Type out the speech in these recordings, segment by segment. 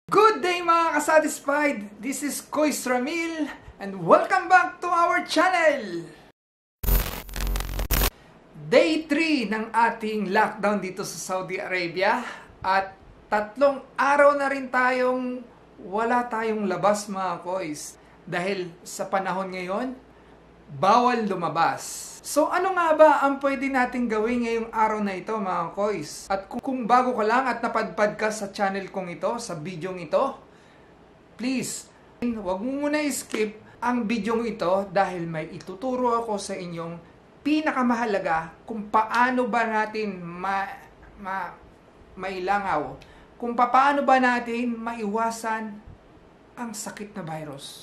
Good day mga kasatisfied! This is Kois Ramil and welcome back to our channel! Day 3 ng ating lockdown dito sa Saudi Arabia at 3 araw na rin tayong wala tayong labas mga Kois. Dahil sa panahon ngayon, bawal lumabas. So ano nga ba ang pwede nating gawin ngayong araw na ito mga Kois? At kung bago ka lang at napadpad ka sa channel kong ito, sa video ito, please, wag mo muna i-skip ang video ito dahil may ituturo ako sa inyong pinakamahalaga kung paano ba natin mailangaw, kung paano ba natin maiwasan ang sakit na virus.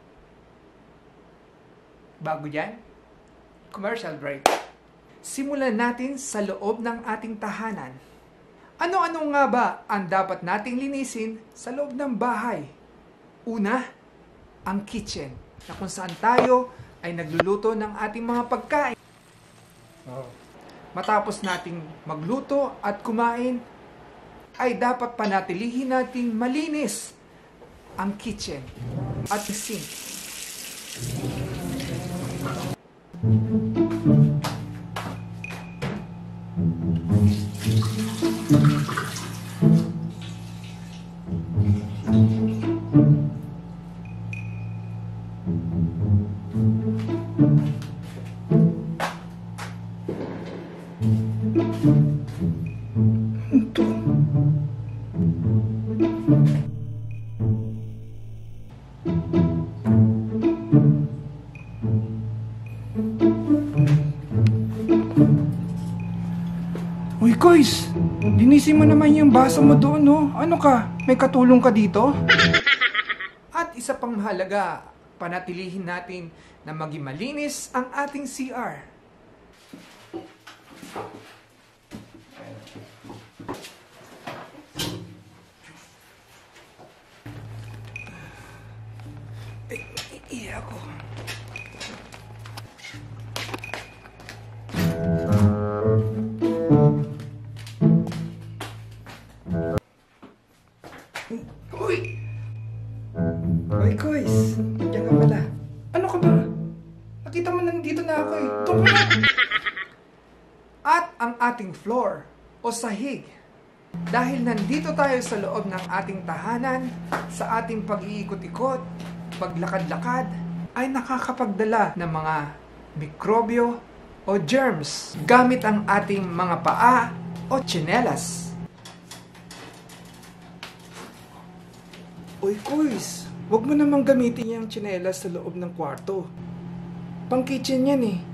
Bago dyan, commercial break. Simulan natin sa loob ng ating tahanan. Ano-ano nga ba ang dapat nating linisin sa loob ng bahay? Una, ang kitchen, na kung saan tayo ay nagluluto ng ating mga pagkain. Matapos nating magluto at kumain, ay dapat panatilihin nating malinis ang kitchen at sink. Uy, Kois! Linisin mo naman yung baso mo doon, no? Ano ka? May katulong ka dito? At isa pang mahalaga, panatilihin natin na maging malinis ang ating CR. Iya ko. Uy! Uy, Kois! Nandiyan ka pala. Ano ka ba? Nakita mo nandito na ako eh. Doon ka na! At ang ating floor o sahig. Dahil nandito tayo sa loob ng ating tahanan, sa ating pag-iikot-ikot, paglakad-lakad, ay nakakapagdala ng mga mikrobyo o germs gamit ang ating mga paa o tsinelas. Uy, Kois, wag mo namang gamitin yung tsinelas sa loob ng kwarto. Pang kitchen yan eh.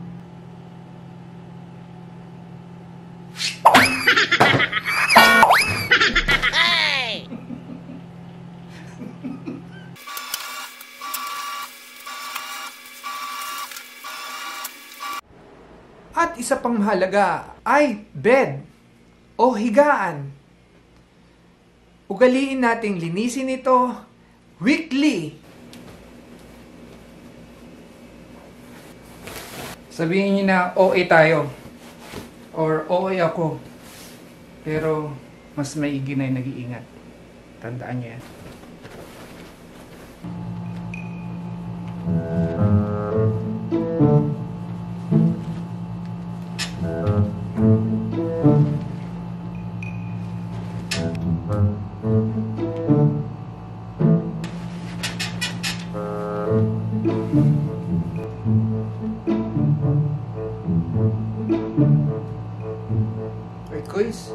At isa pang mahalaga ay bed o higaan. Ugaliin nating linisin ito weekly. Sabihin niyo na OA tayo or OA ako. Pero mas maigi na yung nag-iingat. Tandaan niyo yan. Wait, Kois.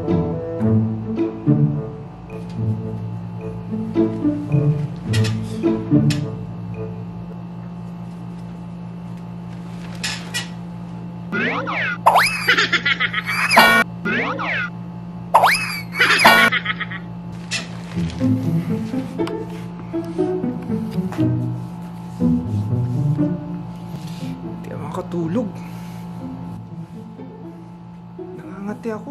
Hindi ako makatulog. Nangangati ako.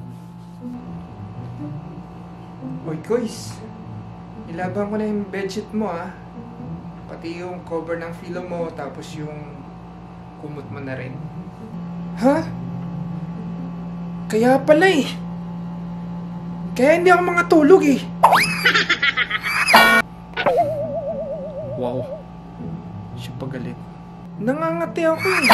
Uy, Kois. Ilaban ko na yung bedsheet mo, ah. Pati yung cover ng pillow mo, tapos yung kumot mo na rin. Ha? Kaya pala eh. Kaya hindi ako makatulog eh. Nangangati ako eh.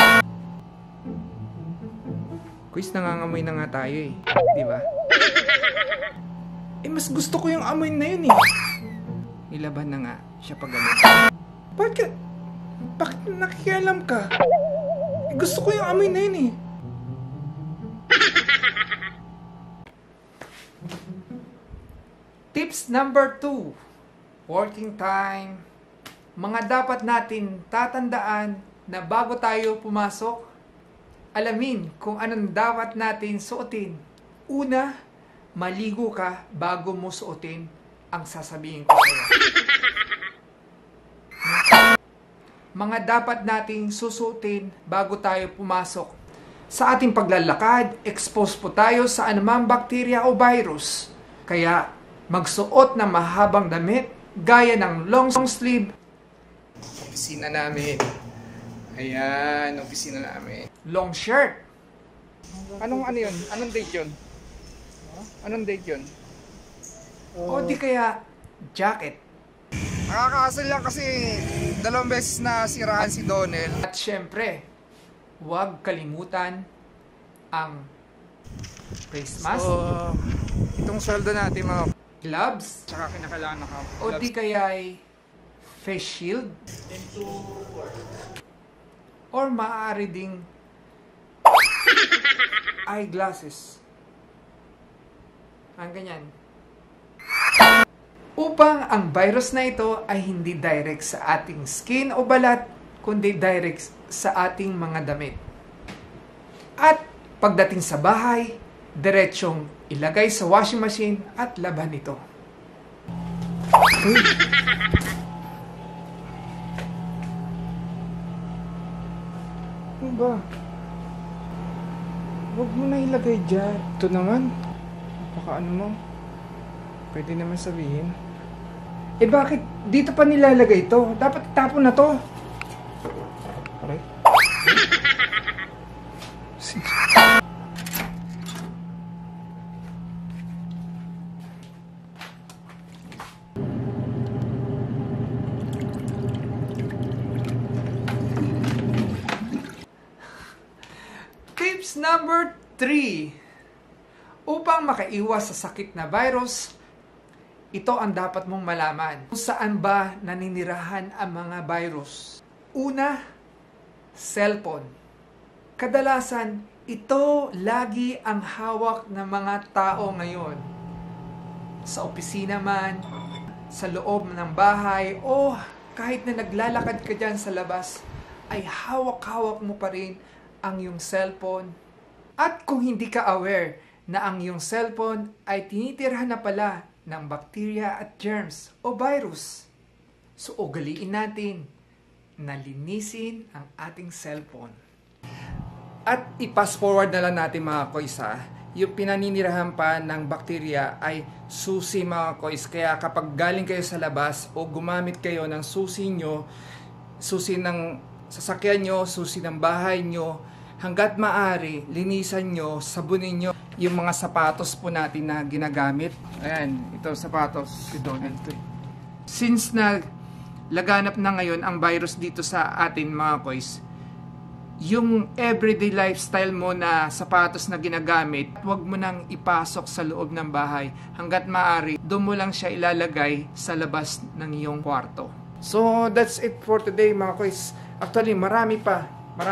Quiz, nangangamoy na nga tayo eh. Di ba? Eh, mas gusto ko yung amoy na yun eh. Nilaban na nga siya pag ganun. Bakit nakikialam ka? Eh, gusto ko yung amoy na yun eh. Tips number 2. Working time. Mga dapat natin tatandaan na bago tayo pumasok, alamin kung anong dapat natin suotin. Una, maligo ka bago mo suotin ang sasabihin ko sa'yo. Mga dapat nating susuotin bago tayo pumasok. Sa ating paglalakad, expose po tayo sa anumang bakterya o virus. Kaya, magsuot ng mahabang damit, gaya ng long sleeve. Opisina namin. Ayan, opisina namin. Long shirt. Ano yun? Anong date yun? Anong date yun? O di kaya, jacket. Nakakaasal lang kasi 2 beses na siraan si Donel. At syempre, huwag kalimutan ang face mask. So, itong sweldo natin mga gloves. Tsaka kinakailangan na gloves. O di kaya face shield. Or maaari ding eyeglasses. Ang ganyan. Upang ang virus na ito ay hindi direct sa ating skin o balat, kundi direct sa ating mga damit. At pagdating sa bahay, diretsyong ilagay sa washing machine at laban ito. Ano ba? Huwag mo na ilagay dyan. Ito naman. Baka ano mo? Pwede naman sabihin. Eh bakit dito pa nilalagay ito? Dapat itapon na to. Okay. Tips number 3. Upang makaiwas sa sakit na virus, ito ang dapat mong malaman. Kung saan ba naninirahan ang mga virus? Una, cellphone. Kadalasan, ito lagi ang hawak ng mga tao ngayon. Sa opisina man, sa loob ng bahay, o kahit na naglalakad ka dyan sa labas, ay hawak-hawak mo pa rin ang iyong cellphone. At kung hindi ka aware na ang iyong cellphone ay tinitirhan na pala ng bakterya at germs o virus, so ugaliin natin na linisin ang ating cellphone. At i-pass forward na lang natin mga kois yung pinaninirahan pa ng bakterya ay susi mga kois. Kaya kapag galing kayo sa labas o gumamit kayo ng susi nyo, susi ng sasakyan nyo, susi ng bahay nyo, hanggat maaari, linisan nyo, sabunin nyo yung mga sapatos po natin na ginagamit. Ayan, ito sapatos. Since na laganap na ngayon ang virus dito sa atin mga kois, yung everyday lifestyle mo na sapatos na ginagamit, huwag mo nang ipasok sa loob ng bahay. Hanggat maaari, doon mo lang siya ilalagay sa labas ng iyong kwarto. So, that's it for today mga kois. Actually, marami pa.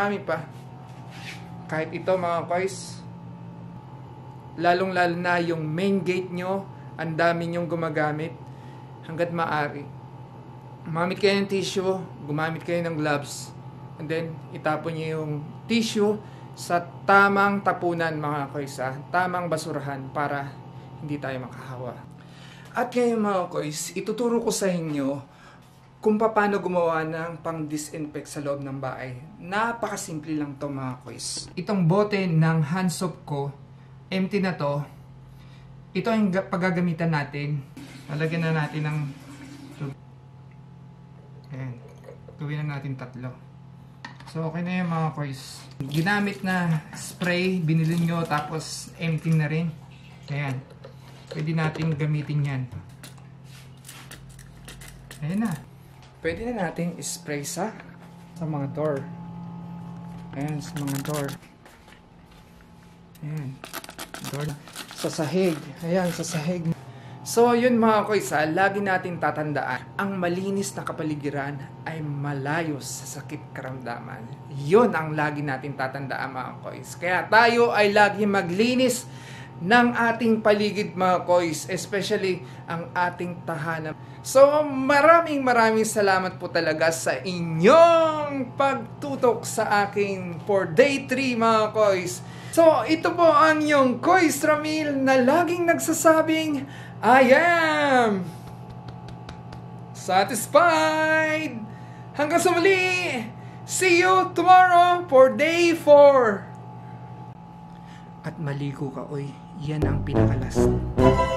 Kahit ito mga kois, lalong-lalo na yung main gate nyo, ang dami nyong gumagamit. Hanggat maaari, gumamit kayo ng tissue, gumamit kayo ng gloves, and then itapon nyo yung tissue sa tamang tapunan mga kois, tamang basurahan para hindi tayo makahawa. At ngayon mga kois, ituturo ko sa inyo kung paano gumawa ng pang-disinfect sa loob ng bahay. Napakasimple lang to mga kois. Itong bote ng hand soap ko, empty na to. Ito ang paggagamitan natin. Lalagyan na natin ng ayan. Gawin na natin 3. So okay na yan mga kois. Ginamit na spray, binili nyo tapos empty na rin. Ayan. Pwede natin gamitin yan. Ayan na. Pwede na natin spray sa mga door. Ayan, sa mga door. Ayan. Door. Sa sahig. Ayan, sa sahig. So, yun mga koys, lagi natin tatandaan, ang malinis na kapaligiran ay malayo sa sakit karamdaman. Yun ang lagi natin tatandaan mga koys. Kaya tayo ay lagi maglinis ng ating paligid mga koys, especially ang ating tahanan. So, maraming salamat po talaga sa inyong pagtutok sa akin for day 3 mga koys. So, ito po ang inyong Koys Ramil na laging nagsasabing, I am satisfied. Hanggang sa muli. See you tomorrow for day 4. At maligo ka, oy. Yan ang pinakalas.